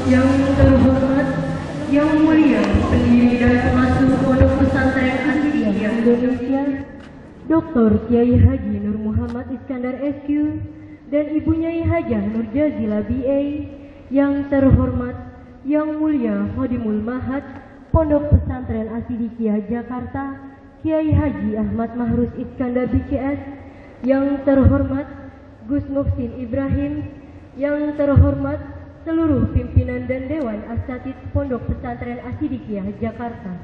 Yang terhormat, yang mulia, pendiri dan pengasuh Pondok Pesantren Asy-Syiah Indonesia, Dr. Kiai Haji Nur Muhammad Iskandar SQ dan Ibu Nyai Hajah Nur Jazila BA. Yang terhormat, yang mulia, Khodimul Mahad Pondok Pesantren Asy-Syiah Jakarta, Kiai Haji Ahmad Mahrus Iskandar BCS. Yang terhormat, Gus Muhsin Ibrahim. Yang terhormat, seluruh pimpinan dan Dewan Asatidz Pondok Pesantren Asy-Syiah Jakarta.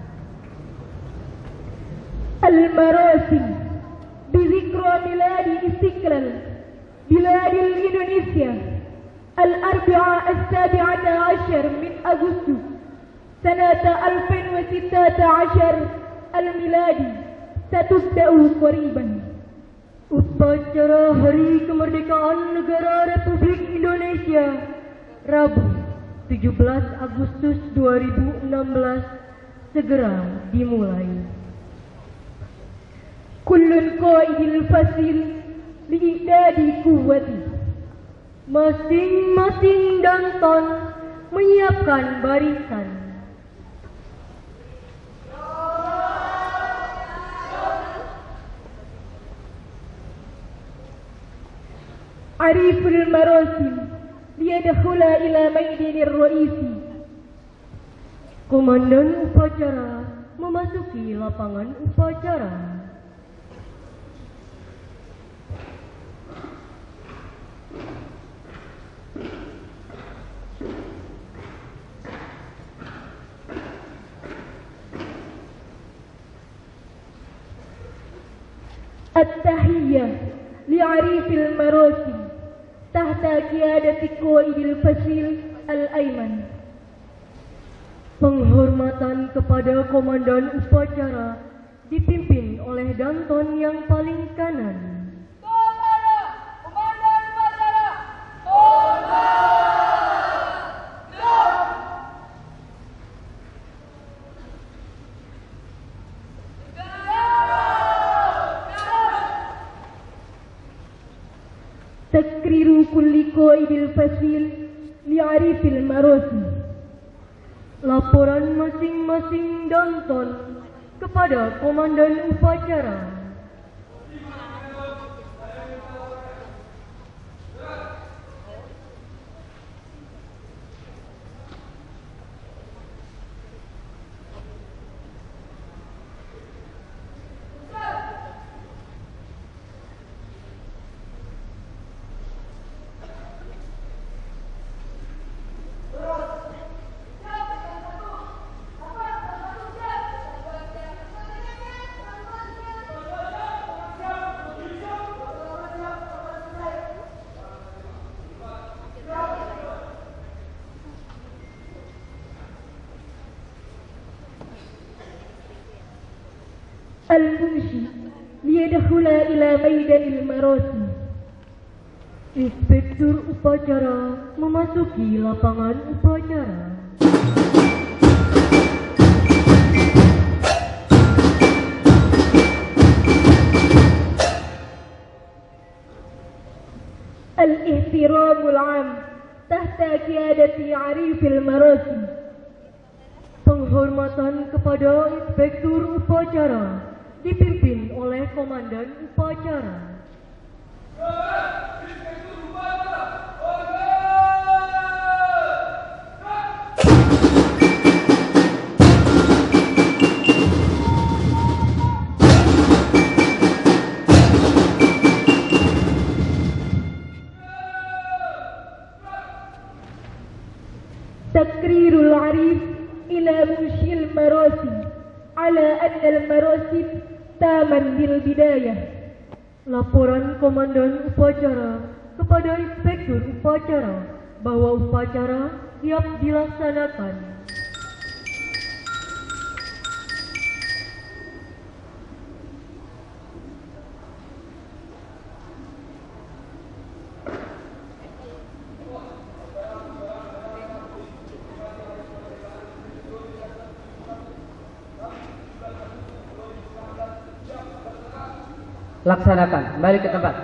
Al-Marasim Bizikra Miladi Istiqlal Biladil Indonesia Al-Arbi'a As-Sabi'ata Ashar min Agustus Sanata 2016 Al-Miladi Satubda'u Qariban. Upacara Hari Kemerdekaan Negara Republik Indonesia Rabu 17 Agustus 2016 segera dimulai. Kullun qaidil fasil li'idadi kuwati. Masing-masing danton menyiapkan barisan. Ariful Marasim liyadkhula ila maidinir raisi. Komandan upacara memasuki lapangan upacara. At-tahiyyah li'arifil marasim tahta qiyadati qaidil fasil al-ayman. Penghormatan kepada komandan upacara dipimpin oleh danton yang paling kanan. Komandan upacara. Takriru kulli qaidil fasil li'arifil marasim. Laporan masing-masing danton kepada komandan upacara. Al-Munshi liyadkhula ila maidanil marasim. Inspektur upacara memasuki lapangan upacara. Al-ihtiramul 'am tahta qiyadati 'arifil marasim. Penghormatan kepada inspektur upacara dipimpin oleh komandan upacara. Takrirul 'arif ila munshil marasim ala anna al-marasim taman bil bidayah. Laporan komandan upacara kepada inspektur upacara bahwa upacara siap dilaksanakan. Laksanakan, kembali ke tempat.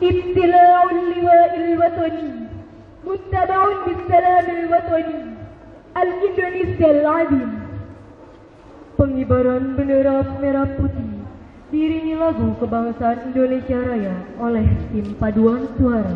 ابتلاع اللواء الوطني متبع بالسلام الوطني الإندونيسيا العظيم. Pengibaran bendera merah putih diiringi lagu kebangsaan Indonesia Raya oleh tim paduan suara.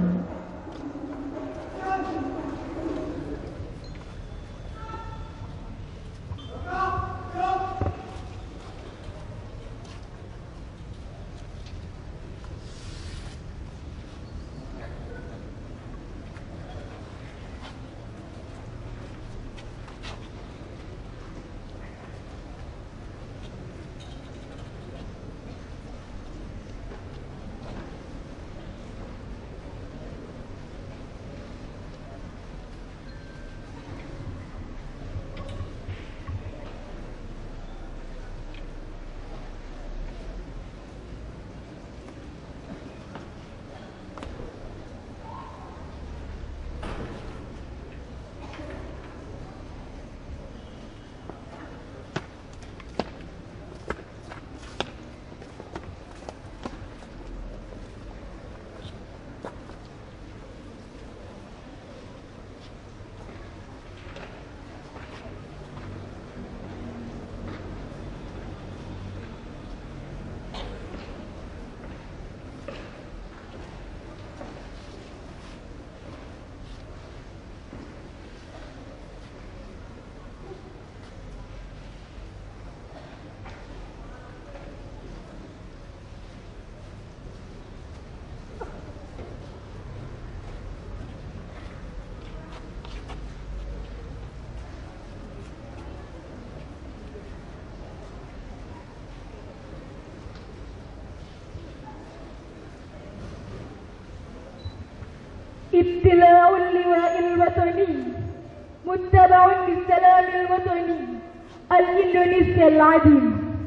ابتلاع اللواء الوطني متبع بالسلام الوطني الإندونيسيا العظيم.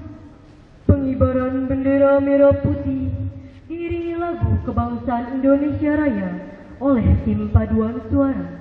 Pengibaran bendera merah putih diiringi lagu kebangsaan Indonesia Raya oleh tim paduan suara.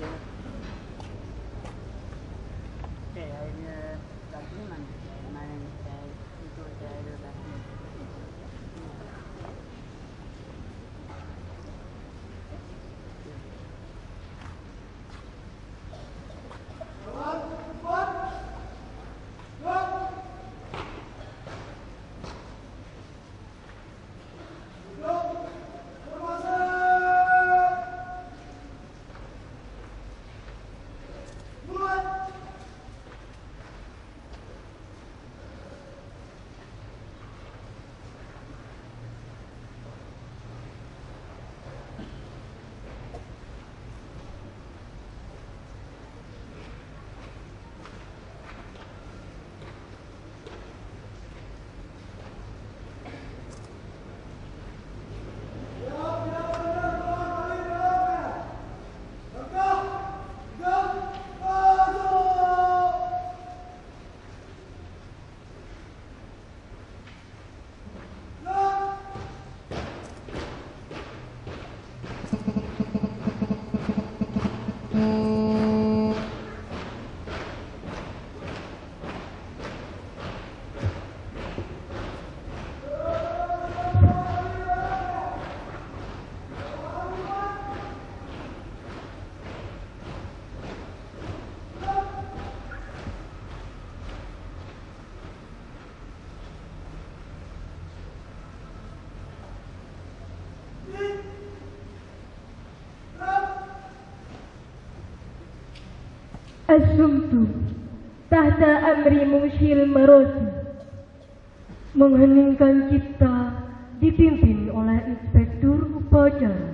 Asumtu tahta amri Mungsyil Marosi, mengheningkan cipta dipimpin oleh Inspektur Upacara.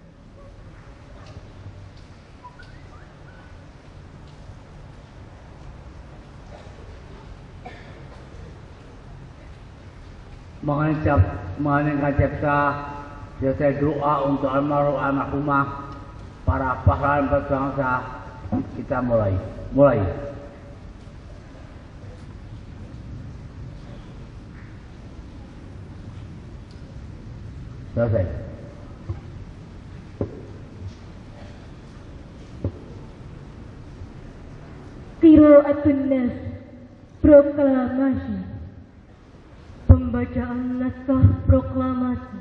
Mengeningkan cipta, selesai doa untuk almarhumah para pahlawan berbangsa. Kita mulai. Selesai. Qiraatun Nas, proklamasi. Pembacaan naskah proklamasi.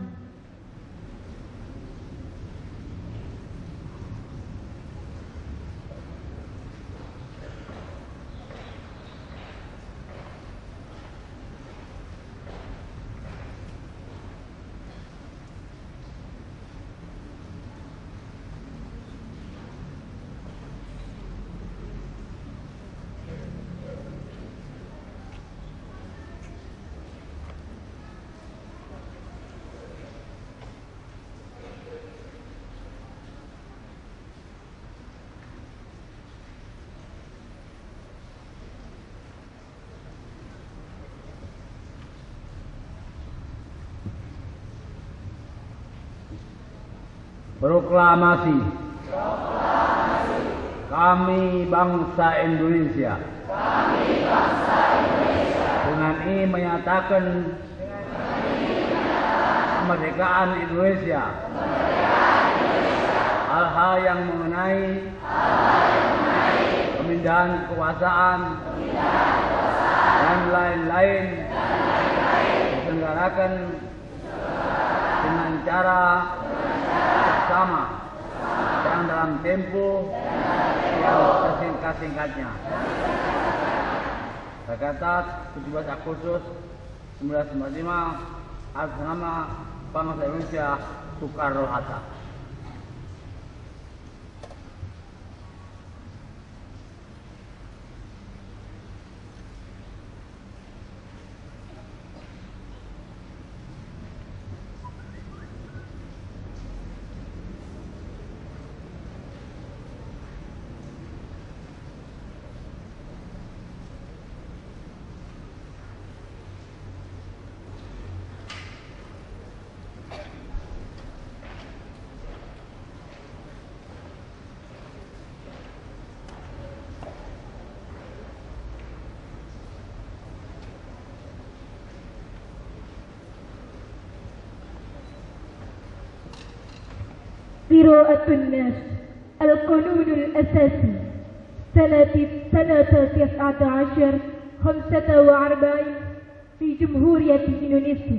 Proklamasi. Kami bangsa Indonesia. Dengan ini menyatakan kemerdekaan Indonesia. Hal-hal yang mengenai pemindahan kekuasaan dan lain-lain diselenggarakan dengan cara sama dan dalam tempo yang sesingkat-singkatnya. Tercatat 17 Agustus 1945 atas nama bangsa Indonesia Soekarno-Hatta. Qiraatun Nas, القانون الأساسي سنة 1945 في جمهورية Indonesia.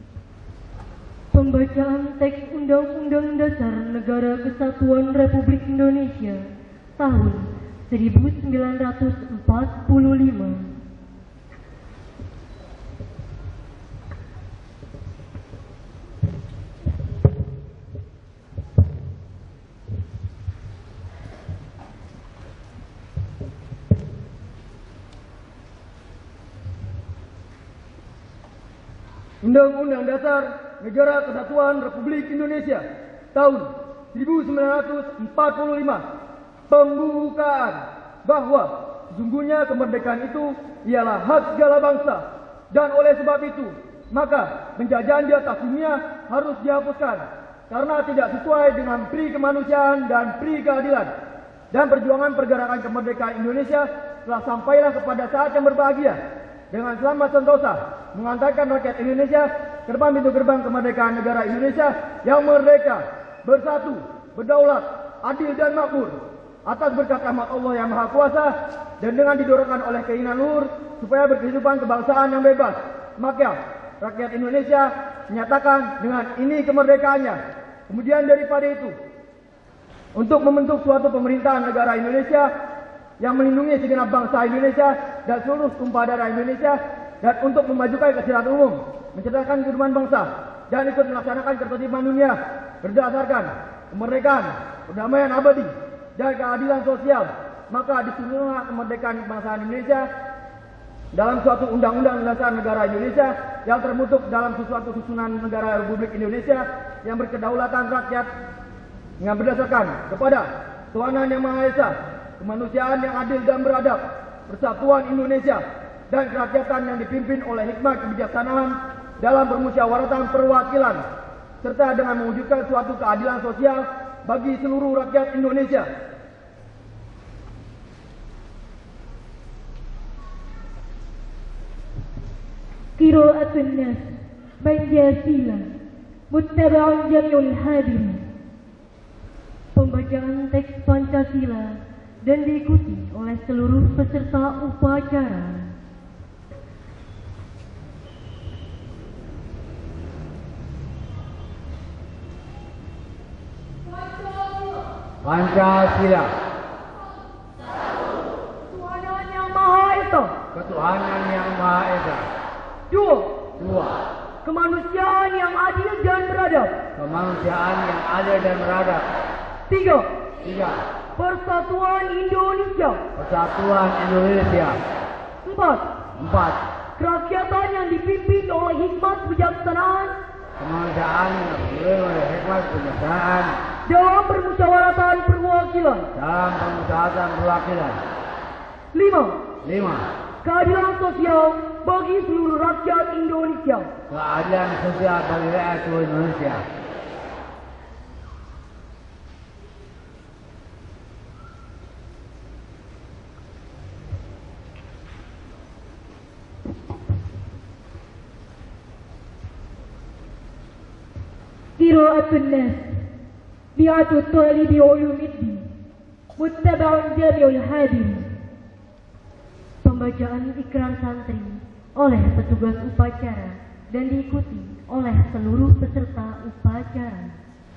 Pembacaan teks Undang-Undang Dasar Negara Kesatuan Republik Indonesia tahun 1945. Undang-Undang Dasar Negara Kesatuan Republik Indonesia tahun 1945 pembukaan bahwa sesungguhnya kemerdekaan itu ialah hak segala bangsa dan oleh sebab itu maka penjajahan di atas dunia harus dihapuskan karena tidak sesuai dengan pri kemanusiaan dan pri keadilan, dan perjuangan pergerakan kemerdekaan Indonesia telah sampailah kepada saat yang berbahagia dengan selamat sentosa mengantarkan rakyat Indonesia ke depan pintu gerbang kemerdekaan negara Indonesia yang merdeka, bersatu, berdaulat, adil dan makmur atas berkat rahmat Allah yang Maha Kuasa dan dengan didorongkan oleh keinginan luhur supaya berkehidupan kebangsaan yang bebas. Maka rakyat Indonesia menyatakan dengan ini kemerdekaannya. Kemudian daripada itu, untuk membentuk suatu pemerintahan negara Indonesia yang melindungi segenap bangsa Indonesia dan seluruh tumpah darah Indonesia, dan untuk memajukan kesejahteraan umum, mencerdaskan kehidupan bangsa, dan ikut melaksanakan ketertiban dunia berdasarkan kemerdekaan, perdamaian abadi, dan keadilan sosial, maka disusunlah kemerdekaan kebangsaan Indonesia dalam suatu undang-undang dasar negara Indonesia yang terbentuk dalam suatu susunan negara Republik Indonesia yang berkedaulatan rakyat yang berdasarkan kepada ketuhanan yang Maha Esa, kemanusiaan yang adil dan beradab, persatuan Indonesia, dan kerakyatan yang dipimpin oleh hikmat kebijaksanaan dalam permusyawaratan perwakilan, serta dengan mewujudkan suatu keadilan sosial bagi seluruh rakyat Indonesia. Qira'atun nas Pancasila muttaba'un jami'ul hadirin. Pembacaan teks Pancasila dan diikuti oleh seluruh peserta upacara. Pancasila. Ketuhanan yang Maha Esa. Ketuhanan yang Maha Esa. Dua. Kemanusiaan yang adil dan beradab. Kemanusiaan yang adil dan beradab. Tiga. Persatuan Indonesia. Persatuan Indonesia. Empat. Kerakyatan yang dipimpin oleh hikmat kebijaksanaan Kemanusiaan yang dipimpin oleh hikmat kebijaksanaan dalam permusyawaratan perwakilan. Lima. Keadilan sosial bagi seluruh rakyat Indonesia. Keadilan sosial bagi rakyat seluruh Indonesia. Qira'atun nas bi'atu talibi ulumiddin muttaba'un jami'ul hadirin. Pembacaan ikrar santri oleh petugas upacara dan diikuti oleh seluruh peserta upacara.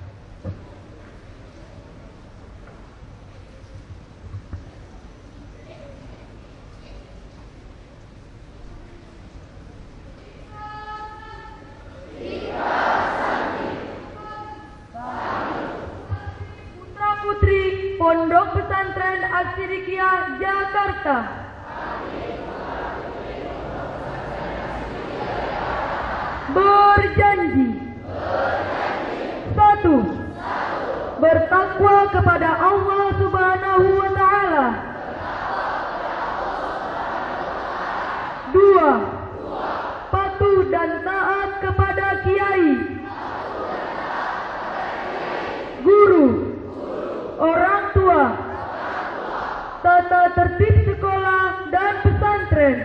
Putra-putri Pondok Pesantren As-Siddiqiyah Jakarta. Berjanji. 1. Bertakwa kepada Allah Subhanahu wa Ta'ala. 2. Patuh dan taat kepada kiai, guru, orang tua, tata tertib sekolah dan pesantren.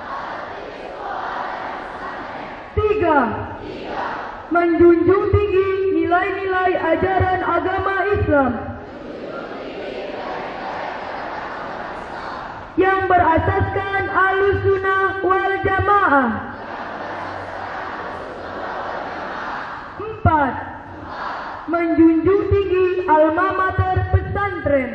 3. Menjunjung tinggi nilai-nilai ajaran agama Islam. yang berasaskan Ahlussunnah wal Jamaah. 4. Menjunjung tinggi alma mater pesantren.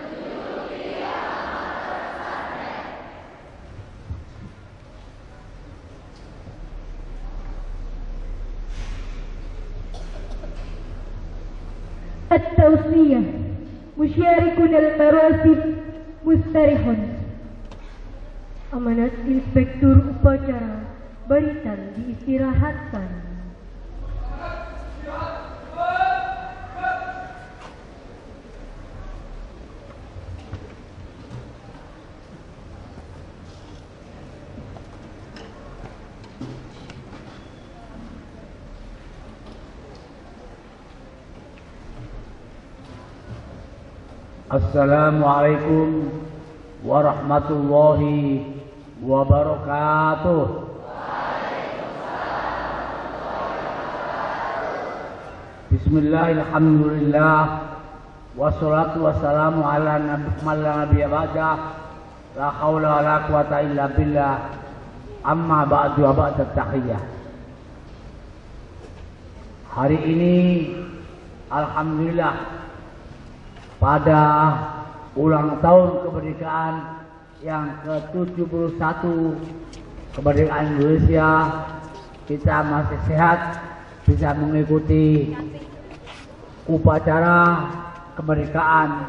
At-tawsiyah musyarikun al-marasib mustarihun. Amanat Inspektur Upacara Barisan diistirahatkan. Assalamualaikum warahmatullahi wabarakatuh. Bismillahirrahmanirrahim. Wassalatu wassalamu ala nabiyyi ba'da. La haula wala quwata illa billah. Amma ba'du wa ba'da tahiyyah. Hari ini alhamdulillah pada ulang tahun kemerdekaan yang ke-71 kemerdekaan Indonesia, kita masih sehat, bisa mengikuti upacara kemerdekaan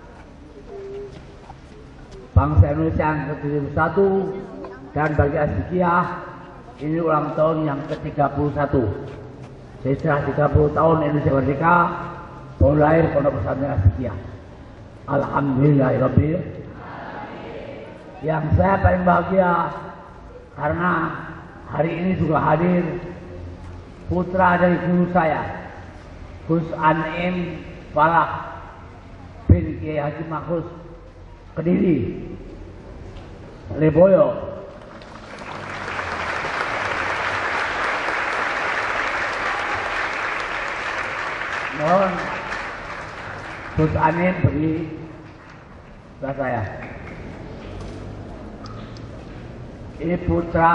bangsa Indonesia yang ke-71, dan bagi Azkiyah ini ulang tahun yang ke-31. Setelah 30 tahun Indonesia merdeka, baru lahir Pondok Pesantren Azkiyah. Alhamdulillahirabbil. Yang saya paling bahagia karena hari ini juga hadir putra dari guru saya, Gus Anim Falah bin Kiai Haji Makhus Kediri Leboyo. Mohon Gus Anim beri ke saya. Ini putra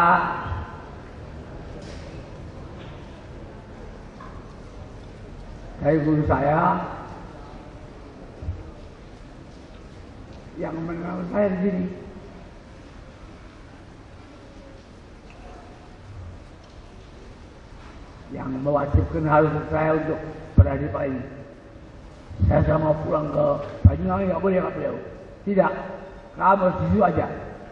dari guru saya yang mengenal saya di sini. Yang mewajibkan harus saya untuk berada di Pak ini. Saya sama pulang ke Banyuwangi, nggak boleh kata beliau. Tidak, kamu harus di situ aja.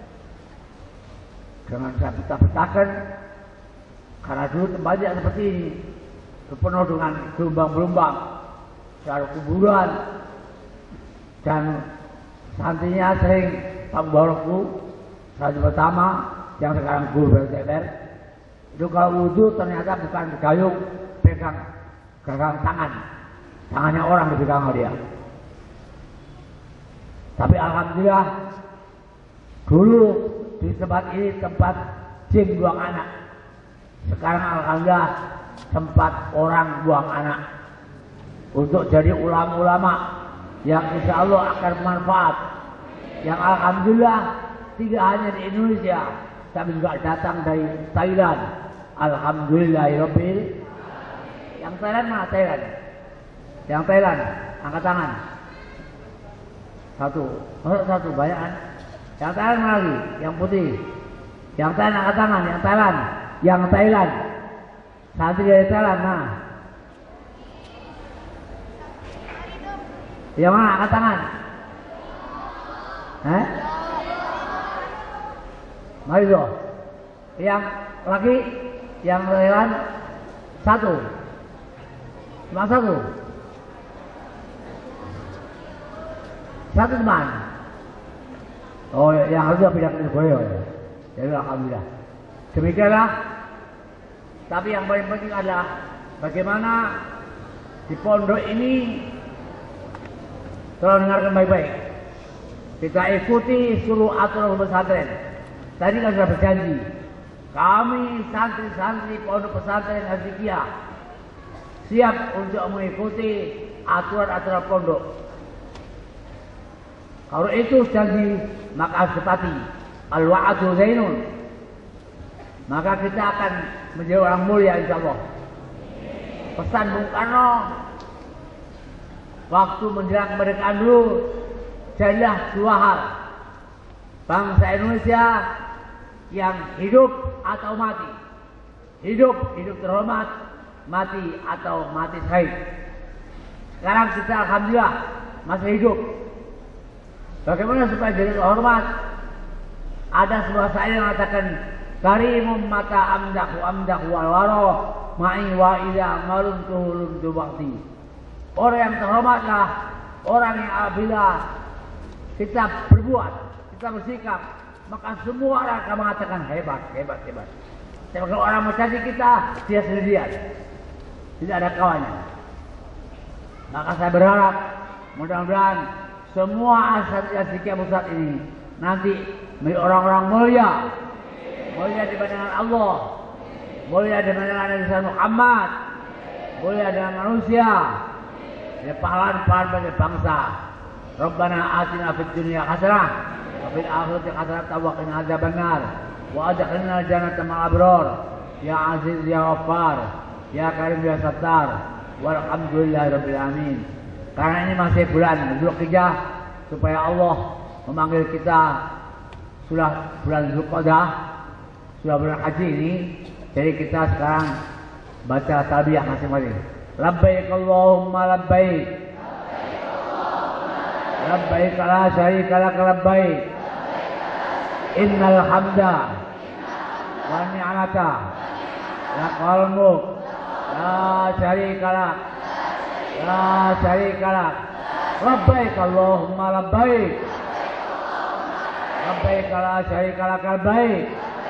Jangan saya betah-betahkan, karena dulu tempatnya seperti ini, penuh dengan gelombang-gelombang, cara kuburan, dan santrinya sering Pak Mubarakku, santri pertama yang sekarang guru BTR, itu kalau wudhu ternyata bukan gayung, pegang tangan. Tangannya orang dipegang sama dia. Tapi alhamdulillah dulu di tempat ini tempat jin buang anak. Sekarang alhamdulillah tempat orang buang anak. Untuk jadi ulama-ulama yang insya Allah akan bermanfaat. Yang alhamdulillah tidak hanya di Indonesia, tapi juga datang dari Thailand. Alhamdulillahirabbil. Yang Thailand mana Thailand? Yang Thailand, angkat tangan. Satu banyak kan? Yang Thailand mana lagi? Yang putih. Yang Thailand angkat tangan, yang Thailand. Yang Thailand. Santri dari Thailand, nah. Yang mana angkat tangan? Mari dong. Yang lagi, yang Thailand satu. Cuma satu. Satu teman. Oh, yang harusnya pindah ke Boyo. Jadi alhamdulillah. Demikianlah. Tapi yang paling penting adalah bagaimana di pondok ini, tolong dengarkan baik-baik. Kita ikuti seluruh aturan pesantren. Tadi kan sudah berjanji, kami santri-santri pondok pesantren Azkiyah siap untuk mengikuti aturan-aturan pondok. Kalau itu janji maka sepati al-wa'adu zainun. Maka kita akan menjadi orang mulia insyaallah. Pesan Bung Karno waktu menjelang kemerdekaan dulu, jadilah dua hal. Bangsa Indonesia yang hidup atau mati. Hidup terhormat, mati atau mati syahid. Sekarang kita alhamdulillah masih hidup. Bagaimana supaya jadi terhormat? Ada sebuah syair yang mengatakan karimum mata amdahu wal-waro ma'i wa ila maruntuhu wakti. Orang yang terhormatlah orang yang apabila kita berbuat, kita bersikap, maka semua orang akan mengatakan hebat. Tapi kalau orang mencaci kita, dia sendirian, tidak ada kawannya. Maka saya berharap mudah-mudahan semua asosiasi pusat ini nanti menjadi orang-orang mulia di pandangan Allah, mulia di pandangan Nabi Muhammad, mulia dengan manusia, jadi pahlawan-pahlawan bagi bangsa. Rabbana atina fid dunya hasanah wa fil akhirati hasanah wa qina adzabannar wa adkhilna jannata ma'al abrar ya aziz ya ghaffar ya karim ya sattar walhamdulillahirabbil alamin. Karena ini masih bulan Dzulhijjah, supaya Allah memanggil kita sudah bulan Dzulqa'dah, sudah bulan haji ini, jadi kita sekarang baca talbiyah masing-masing. Labbaik Allahumma labbaik, labbaik la syarika lak labbaik, innal hamda wa ni'mata lakal mulk la syarika lak, la syarika lak. Labbaik Allahumma labbaik, labbaik la syarika lak labbaik,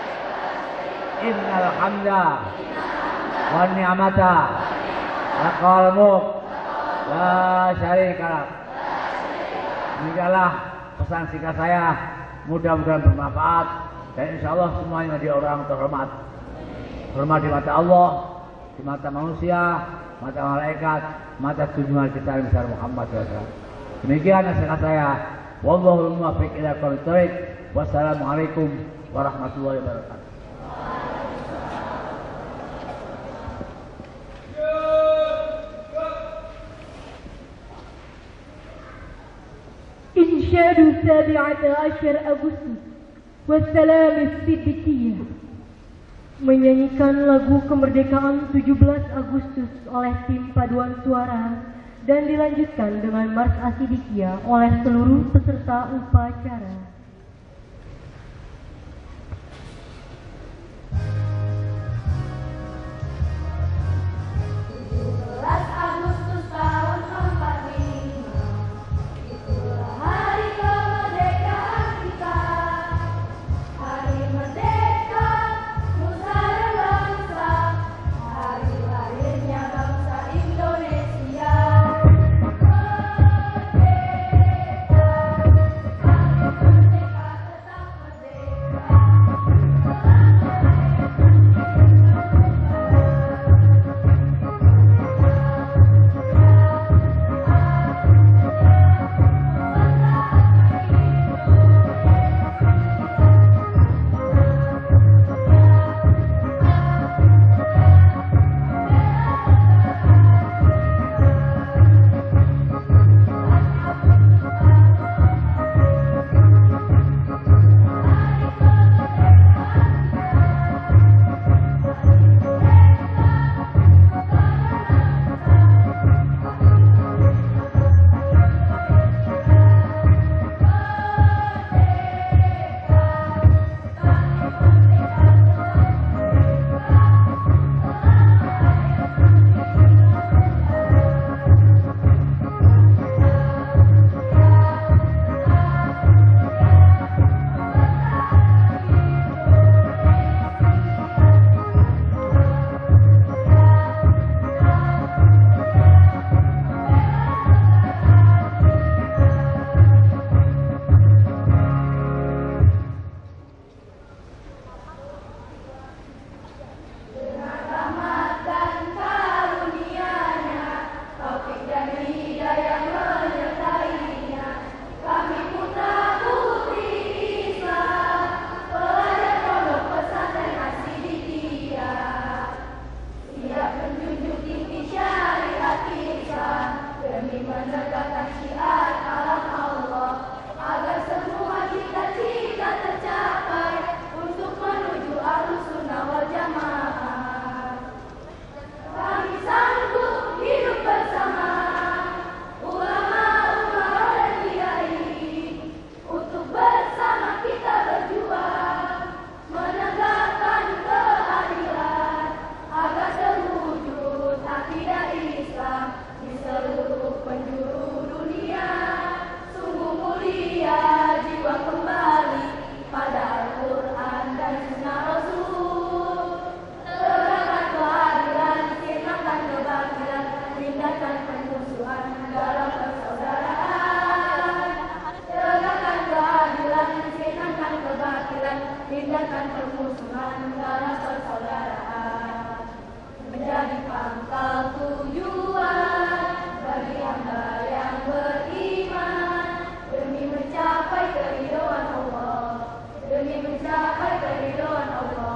innal hamda wa ni'mata lakal mulk la syarika lak. Demikianlah pesan singkat saya, mudah-mudahan bermanfaat dan insyaallah semuanya menjadi orang terhormat. Hormat di mata Allah, di mata manusia, mata malaikat, mata junjungan kita Nabi besar Muhammad SAW. Demikian nasihat saya. Wallahul muwaffiq ila aqwamit thoriq. Wassalamualaikum warahmatullahi wabarakatuh. إنشاد 17 Agustus Wassalam Siddiqiyah, menyanyikan lagu kemerdekaan 17 Agustus oleh tim paduan suara dan dilanjutkan dengan Mars Asidikiyah oleh seluruh peserta upacara. Indonesia. meninggalkan permusuhan negara persaudaraan, menjadi pangkal tujuan bagi hamba yang beriman, demi mencapai keridhaan Allah, demi mencapai keridhaan Allah.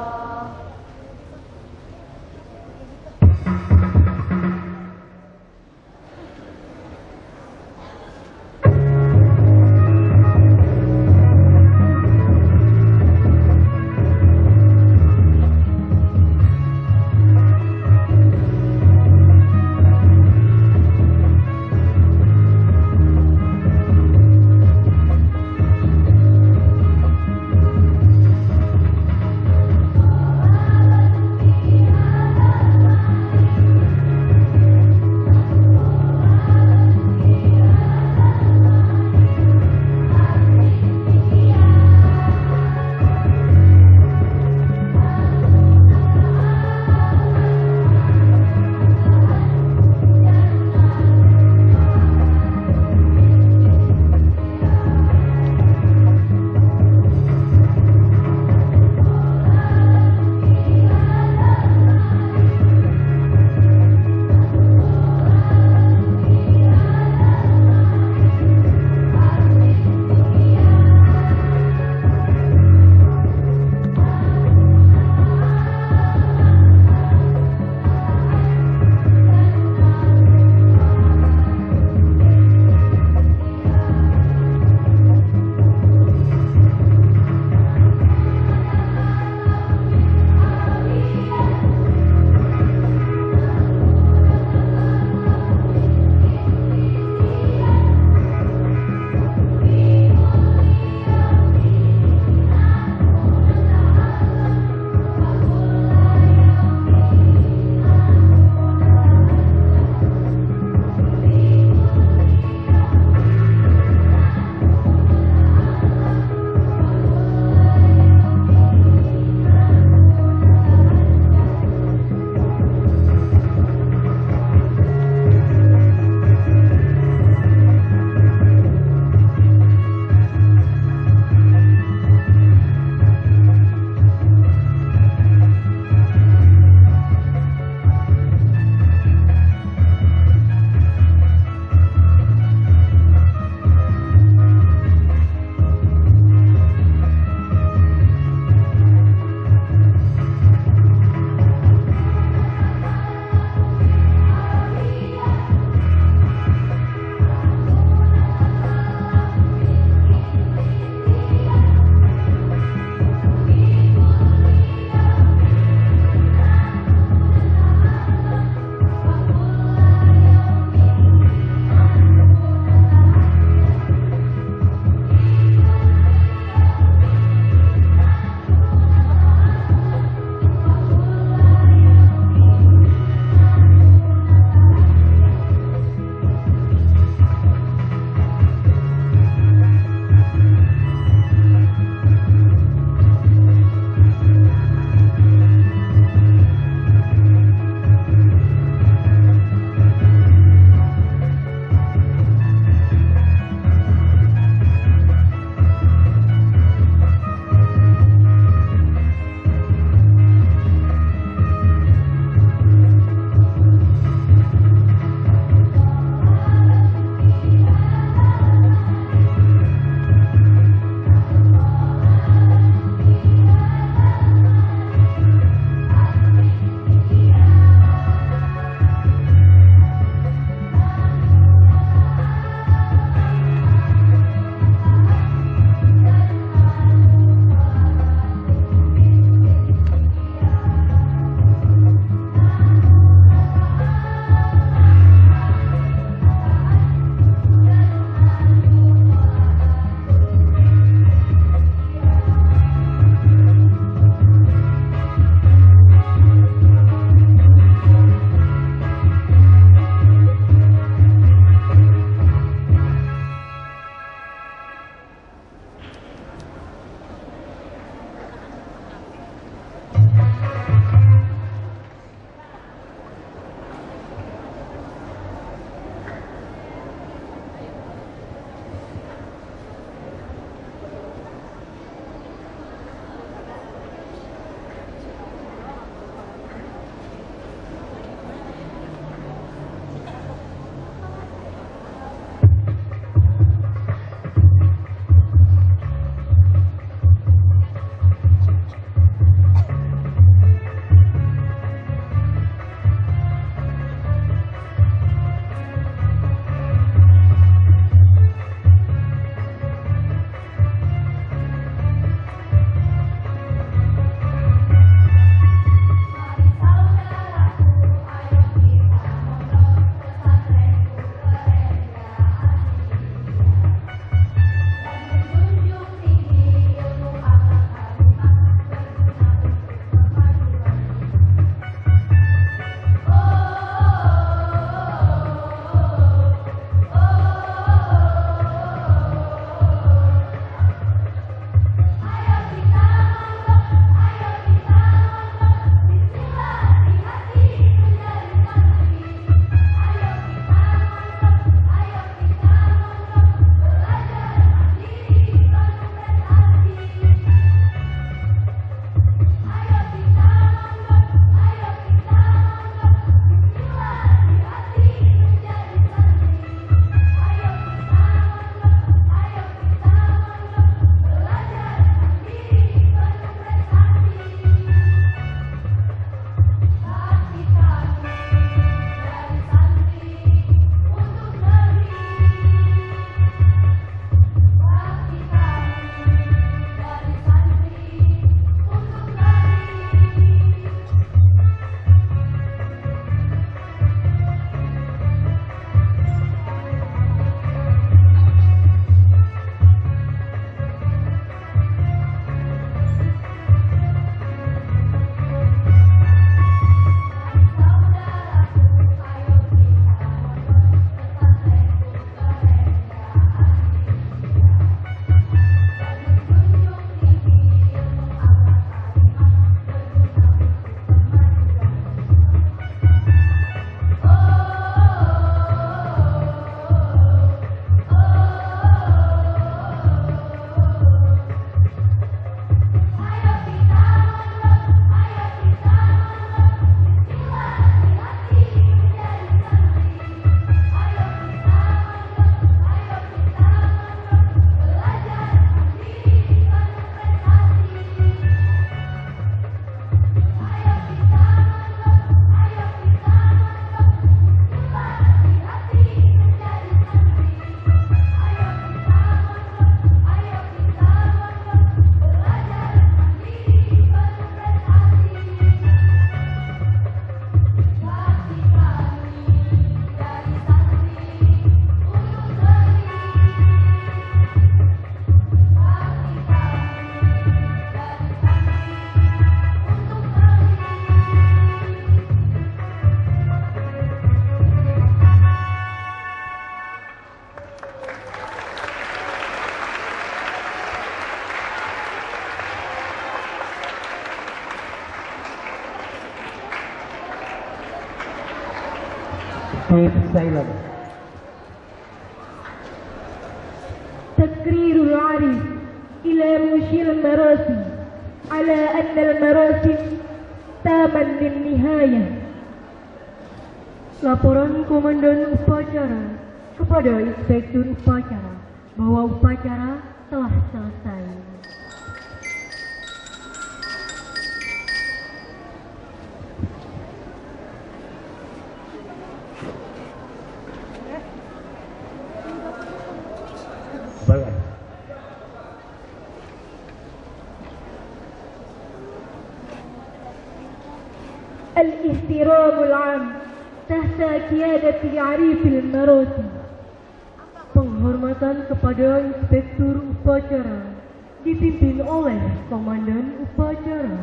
Keep silent. تقرير العريس إلى مشير المراسم على أن المراسم تاما للنهاية. Laporan Komandan Upacara kepada Inspektur Upacara bahwa upacara telah selesai. Baik. الاحترام العام تحت قيادة عريف المراسم. Penghormatan kepada Inspektur Upacara dipimpin oleh Komandan Upacara.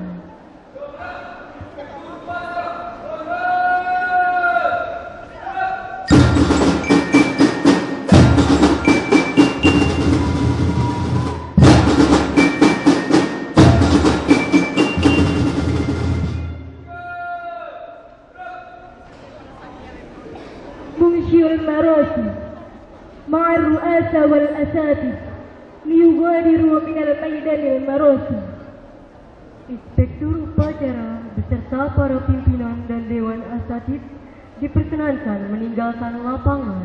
منشئ المراسم مع الرؤاسة والأساتذة ليغادروا من الميدان المراسم. Inspektur Upacara beserta para pimpinan dan Dewan Asatid diperkenankan meninggalkan lapangan.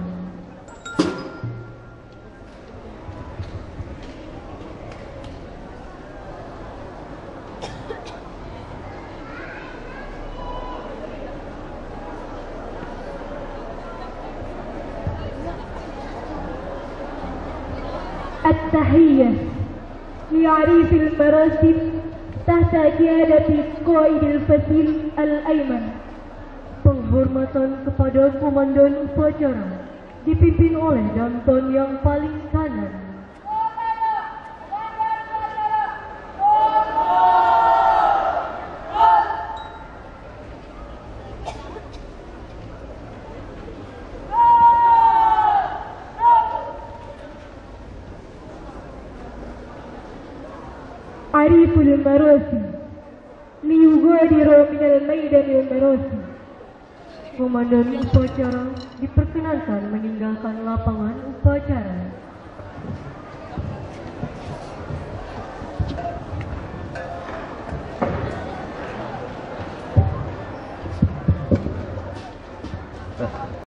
التحية لعريف المراسم تحت قيادة قائد الفصيل الأيمن. Penghormatan kepada Komandan Upacara dipimpin oleh Danton yang paling kanan. عريف المراسم ليغادر من الميدان المراسم. Komandan Upacara diperkenankan meninggalkan lapangan upacara.